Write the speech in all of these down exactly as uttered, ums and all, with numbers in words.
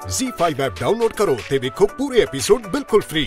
ज़ी five app download करो ते देखो पूरे एपिसोड बिल्कुल फ्री।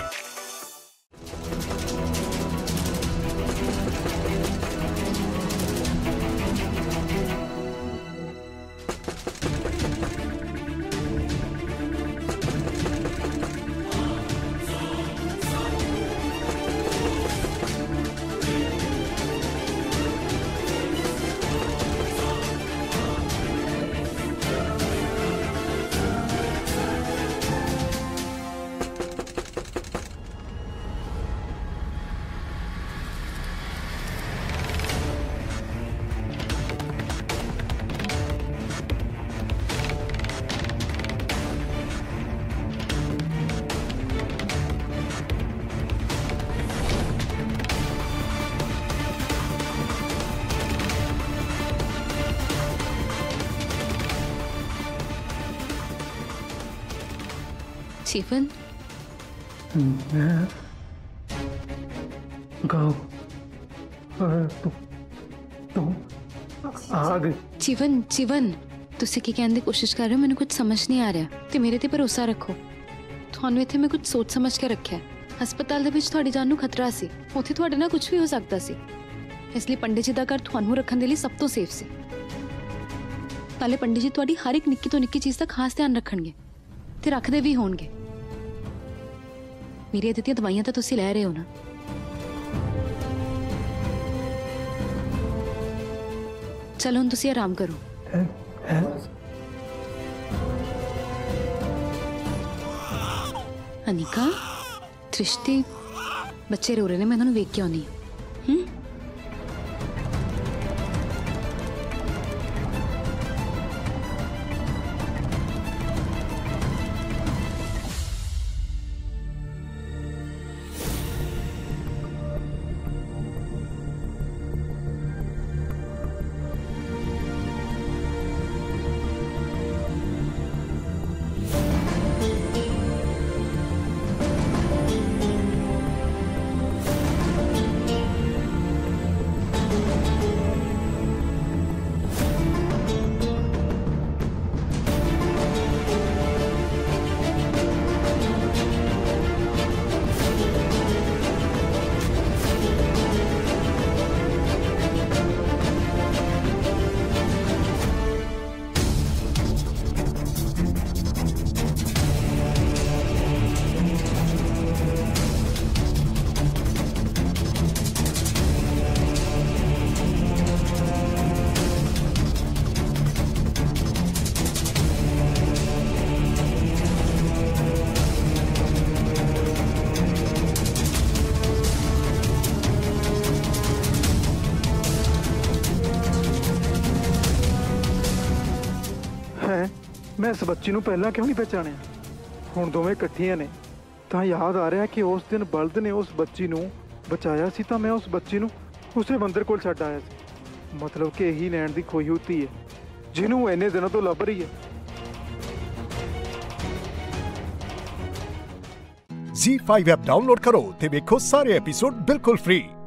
चिवन, मैं गाँव तू तू आ गई। चिवन चिवन तुसी की कहने की कोशिश कर रहे हो, मैंने कुछ समझ नहीं आ रहा ते मेरे ते भरोसा रखो। थानू इत्थे मैं कुछ सोच समझ के रखा है। हस्पताल दे विच तुहाडी जान नू खतरा सी, उत्थे तुहाडे नाल कुछ भी हो सकता सी, इसलिए पंडित जी दा घर थानू रखण दे लई सब तो सेफ सी। नाले पंडित जी तुहाडी हर एक निक्की तो निक्की चीज दा खास ध्यान रखणगे ते रखदे भी होणगे। मेरी दित्तियां दवाइयां तो तुसी लै रहे हो ना? चलो हुण तुसी आराम करो। है, है। अनिका, सृष्टि, बच्चे रो रहे ने, मैं उन्होंने वेख के आनी हूं। मैं इस बच्ची नूं पहला क्यों नहीं पहचानिया? हुण दोवें इकट्ठियां ने तां याद आ रहा कि उस दिन बल्द ने उस बच्ची नूं बचाया सी, तां मैं उस बच्ची नूं उसे मंदिर कोल छड्ड आया सी। मतलब कि यही नैण दी खोई हुई धी है जिन्हों इन्ने दिनों तो लभ रही है। ज़ी फाइव ऐप डाउनलोड करो ते देखो सारे एपिसोड बिल्कुल फ्री।